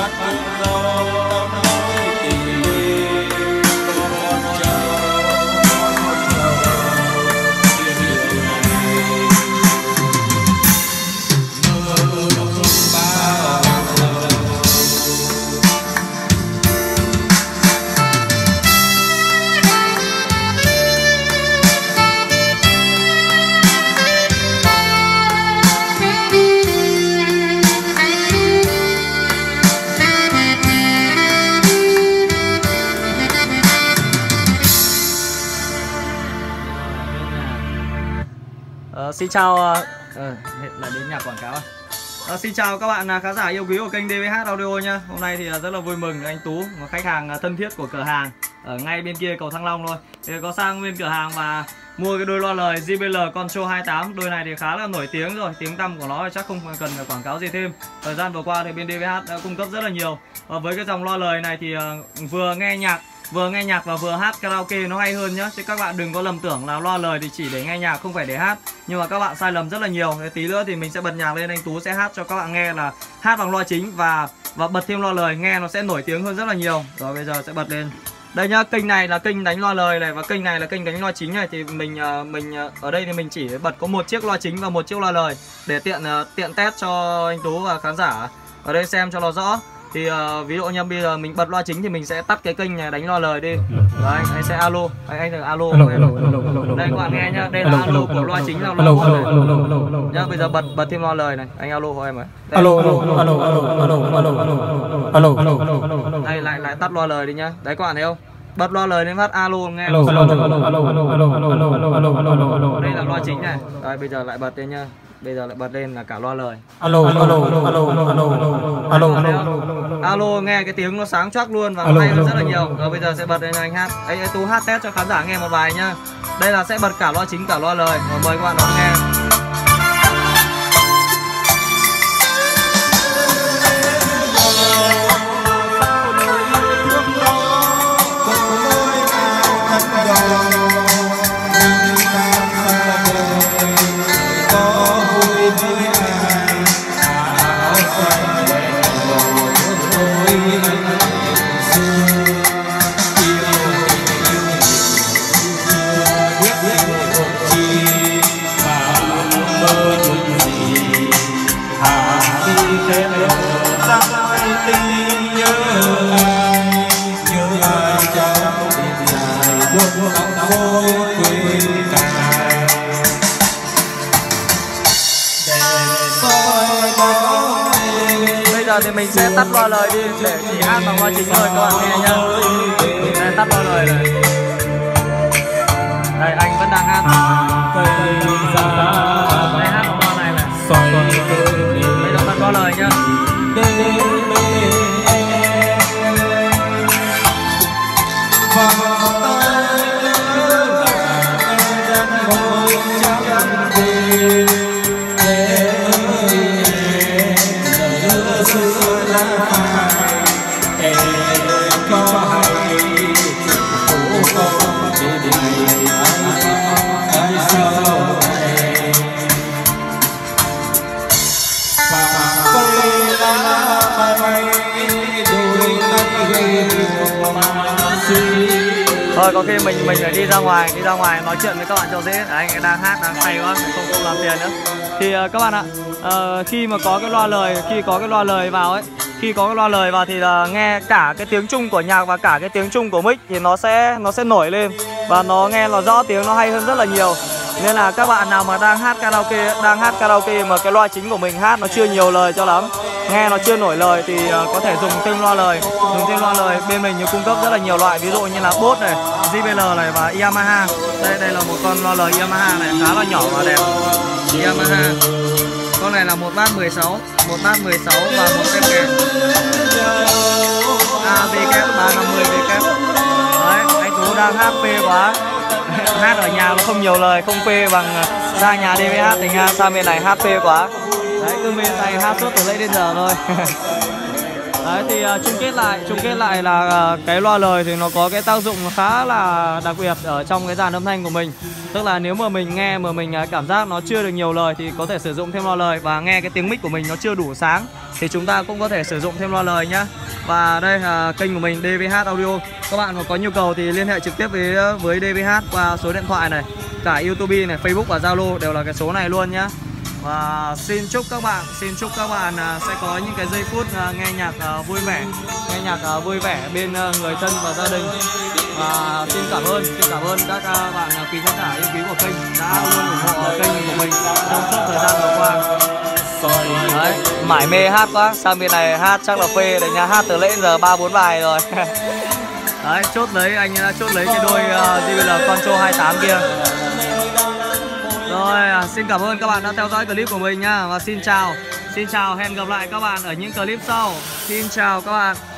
Xin chào lại đến nhạc quảng cáo. Xin chào các bạn khán giả yêu quý của kênh DVH Audio nha. Hôm nay thì rất là vui mừng anh Tú, một khách hàng thân thiết của cửa hàng ở ngay bên kia cầu Thăng Long thôi. Thì có sang bên cửa hàng và mua cái đôi loa lời JBL Control 28. Đôi này thì khá là nổi tiếng rồi, tiếng tăm của nó thì chắc không cần phải quảng cáo gì thêm. Thời gian vừa qua thì bên DVH đã cung cấp rất là nhiều. Và với cái dòng loa lời này thì vừa nghe nhạc và vừa hát karaoke nó hay hơn nhá. Chứ các bạn đừng có lầm tưởng là loa lời thì chỉ để nghe nhạc không phải để hát. Nhưng mà các bạn sai lầm rất là nhiều. Thế tí nữa thì mình sẽ bật nhạc lên, anh Tú sẽ hát cho các bạn nghe là hát bằng loa chính và bật thêm loa lời, nghe nó sẽ nổi tiếng hơn rất là nhiều. Rồi bây giờ sẽ bật lên. Đây nhá, kênh này là kênh đánh loa lời này và kênh này là kênh đánh loa chính này. Thì mình ở đây thì mình chỉ bật có một chiếc loa chính và một chiếc loa lời để tiện test cho anh Tú và khán giả ở đây xem cho nó rõ. Thì ví dụ như bây giờ mình bật loa chính thì mình sẽ tắt cái kênh này đánh loa lời đi. Đấy, anh sẽ alo, anh thử alo. Đây các bạn nghe nhá, đây là alo của loa chính là loa một này. Nhá, bây giờ bật thêm loa lời này, anh alo của em ấy. Đây lại tắt loa lời đi nhá. Đấy các bạn thấy không? Bật loa lời lên phát alo nghe. Đây là loa chính này. Đây bây giờ lại bật lên nhá. Bây giờ lại bật lên là cả loa lời. Alo nghe cái tiếng nó sáng choác luôn và hay hơn rất là nhiều. Rồi bây giờ sẽ bật lên cho anh hát. Anh Tú hát test cho khán giả nghe một bài nhá. Đây là sẽ bật cả loa chính cả loa lời. Rồi mời các bạn đón nghe. Bây giờ thì mình sẽ tắt loa lời đi để chỉ hát bằng loa chính thôi các bạn nghe nhá. Mình sẽ tắt loa lời này. Đây anh vẫn đang hát. Đây hát bằng loa này này. Bây giờ tắt loa lời nhá. Thôi có khi mình phải đi ra ngoài nói chuyện với các bạn cho dễ. Anh ấy đang hát đang say quá, không làm phiền nữa. Thì các bạn ạ, khi mà có cái loa lời, khi có cái loa lời vào thì là nghe cả cái tiếng chung của nhạc và cả cái tiếng chung của mic thì nó sẽ nổi lên và nó nghe nó rõ tiếng, nó hay hơn rất là nhiều. Nên là các bạn nào mà đang hát karaoke mà cái loa chính của mình hát nó chưa nhiều lời cho lắm, nghe nó chưa nổi lời thì có thể dùng thêm loa lời. Bên mình cung cấp rất là nhiều loại, ví dụ như là Bose này, JBL này và Yamaha. Đây là một con loa lời Yamaha này khá là nhỏ và đẹp. Yamaha. Con này là một bát 16 và một kép kèm. AV kép 350V kép. Đấy, anh Tú đang hát phê quá. Hát ở nhà nó không nhiều lời, không phê bằng ra nhà DVH, thành ra sang bên này hát phê quá. Đấy, cứ bên này hát suốt từ nãy đến giờ thôi. Đấy, Đấy thì chung kết lại là cái loa lời thì nó có cái tác dụng khá là đặc biệt ở trong cái dàn âm thanh của mình. Tức là nếu mà mình nghe mà mình cảm giác nó chưa được nhiều lời thì có thể sử dụng thêm loa lời, và nghe cái tiếng mic của mình nó chưa đủ sáng thì chúng ta cũng có thể sử dụng thêm loa lời nhá. Và đây là kênh của mình DVH Audio. Các bạn mà có nhu cầu thì liên hệ trực tiếp với DVH qua số điện thoại này, cả YouTube này, Facebook và Zalo đều là cái số này luôn nhá. Và xin chúc các bạn sẽ có những cái giây phút nghe nhạc vui vẻ bên người thân và gia đình. Và xin cảm ơn các bạn quý khán giả yêu quý của kênh đã luôn ủng hộ kênh của mình trong suốt thời gian vừa qua. Đấy, mải mê hát quá, sang bên này hát chắc là phê đấy nha, hát từ nãy giờ 3-4 bài rồi. Đấy, anh đã chốt lấy cái đôi JBL Control 28 kia. Rồi, xin cảm ơn các bạn đã theo dõi clip của mình nha. Và xin chào, hẹn gặp lại các bạn ở những clip sau. Xin chào các bạn.